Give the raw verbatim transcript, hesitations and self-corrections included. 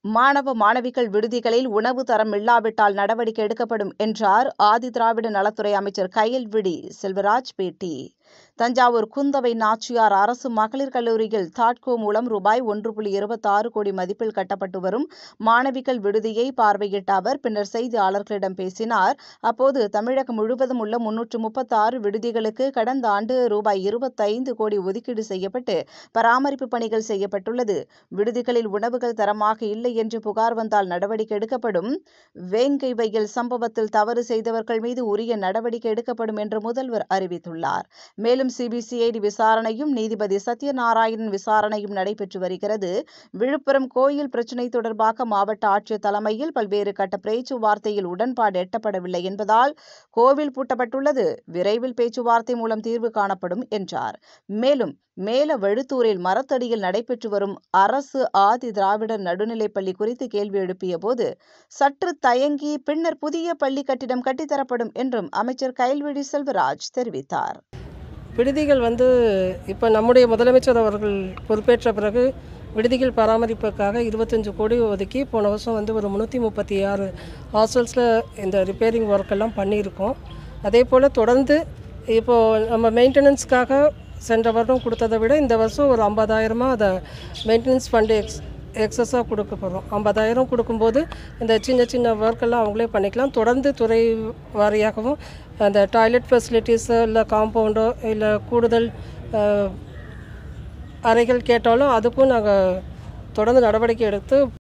மாணவ மாணவிகள் விடுதிகளில் உணவு தரம் இல்லாவிட்டால் நடவடிக்கை எடுக்கப்படும் என்றார் ஆதிதிராவிட நலத்துறை அமைச்சர் கயல்விழி செல்வராஜ் பேட்டி. தஞ்சாவூர் குந்தவை நாச்சியார் அரசு மகளிர் கல்லூரியில் தாட்கோ மூலம் ரூபாய் ஒன்று புள்ளி இருபத்தாறு கோடி மதிப்பில் கட்டப்பட்டு வரும் மாணவிகள் விடுதியை பார்வையிட்ட அவர் பின்னர் செய்தியாளர்களிடம் பேசினார். அப்போது தமிழகம் முழுவதும் உள்ள முன்னூற்று முப்பத்தாறு விடுதிகளுக்கு கடந்த ஆண்டு ரூபாய் இருபத்தைந்து கோடி ஒதுக்கீடு செய்யப்பட்டு பராமரிப்பு பணிகள் செய்யப்பட்டுள்ளது. விடுதிகளில் உணவுகள் தரமாக இல்லை என்று புகார் வந்தால் நடவடிக்கை எடுக்கப்படும். வேங்கை வயல் சம்பவத்தில் தவறு செய்தவர்கள் மீது உரிய நடவடிக்கை எடுக்கப்படும் என்று முதல்வர் அறிவித்துள்ளார். மேலும் சிபிசிஐடி விசாரணையும் நீதிபதி சத்யநாராயணன் விசாரணையும் நடைபெற்று வருகிறது. விழுப்புரம் கோயில் பிரச்சினை தொடர்பாக மாவட்ட ஆட்சியர் தலைமையில் பல்வேறு கட்ட பேச்சுவார்த்தையில் உடன்பாடு எட்டப்படவில்லை என்பதால் கோவில் பூட்டப்பட்டுள்ளது. விரைவில் பேச்சுவார்த்தை மூலம் தீர்வு காணப்படும் என்றார். மேலும் மேல வழுத்தூரில் மரத்தடியில் நடைபெற்று வரும் அரசு ஆதி திராவிடர் நடுநிலைப்பள்ளி குறித்து கேள்வி எழுப்பிய போது சற்று தயங்கி பின்னர் புதிய பள்ளி கட்டிடம் கட்டித்தரப்படும் என்றும் அமைச்சர் கயல்விழி செல்வராஜ் தெரிவித்தார். விடுதிகள் வந்து இப்போ நம்முடைய முதலமைச்சர் அவர்கள் பொறுப்பேற்ற பிறகு விடுதிகள் பராமரிப்புக்காக இருபத்தஞ்சு கோடி ஒதுக்கி போன வருஷம் வந்து ஒரு முந்நூற்றி முப்பத்தி ஆறு ஹாஸ்டல்ஸில் இந்த ரிப்பேரிங் ஒர்க்கெல்லாம் பண்ணியிருக்கோம். அதே போல் தொடர்ந்து இப்போது நம்ம மெயின்டெனன்ஸ்க்காக சென்ற வருடம் கொடுத்ததை விட இந்த வருஷம் ஒரு ஐம்பதாயிரமாக அதை மெயின்டெனன்ஸ் ஃபண்டு எக்ஸ் எக்ஸஸாக கொடுக்க போகிறோம். ஐம்பதாயிரம் கொடுக்கும்போது இந்த சின்ன சின்ன ஒர்க்கெல்லாம் அவங்களே பண்ணிக்கலாம். தொடர்ந்து துறை வாரியாகவும் அந்த டாய்லெட் ஃபெசிலிட்டிஸோ இல்லை காம்பவுண்டோ இல்லை கூடுதல் அறைகள் கேட்டாலும் அதுக்கும் நாங்கள் தொடர்ந்து நடவடிக்கை எடுத்து